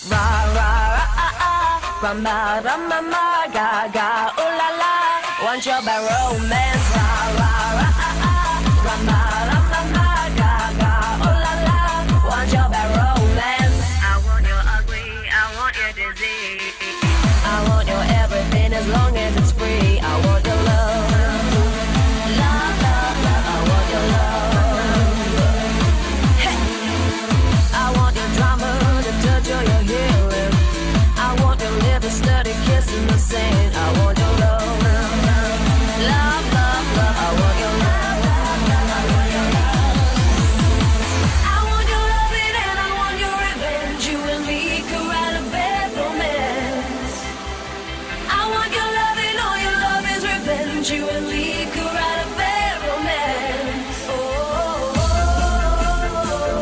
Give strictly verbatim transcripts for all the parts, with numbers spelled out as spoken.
Ra ra ra ah ah, rama rama ma ga ga ooh la la. Want your bad romance? Ra ra ra ah ah, rama rama ma ga ga ooh la la. Want your bad romance? I want your ugly, I want your disease. I want your everything as long as it's free. I want your love, love, love, love. I want your love. Hey. I want your drama, the touch of your healing. I want your lips study kissing the sand. I want your love, love, love, love. I want your love, love, love. I want your love. I want your loving and I want your revenge. You and me could write a bad romance. I want your loving, all your love is revenge. You and me could write a bad romance. Oh, oh, oh,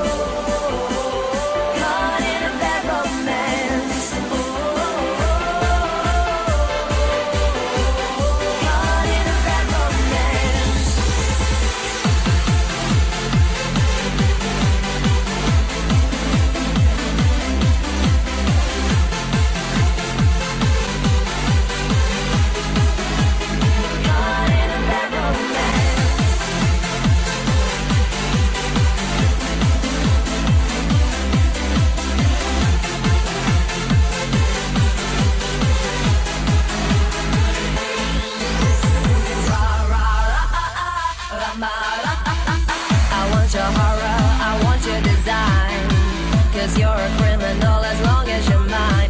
oh. Caught in a bad romance. Oh, oh, oh. Caught in a bad romance. Caught in a bad romance. I want your horror, I want your design. Cause you're a criminal as long as you're mine.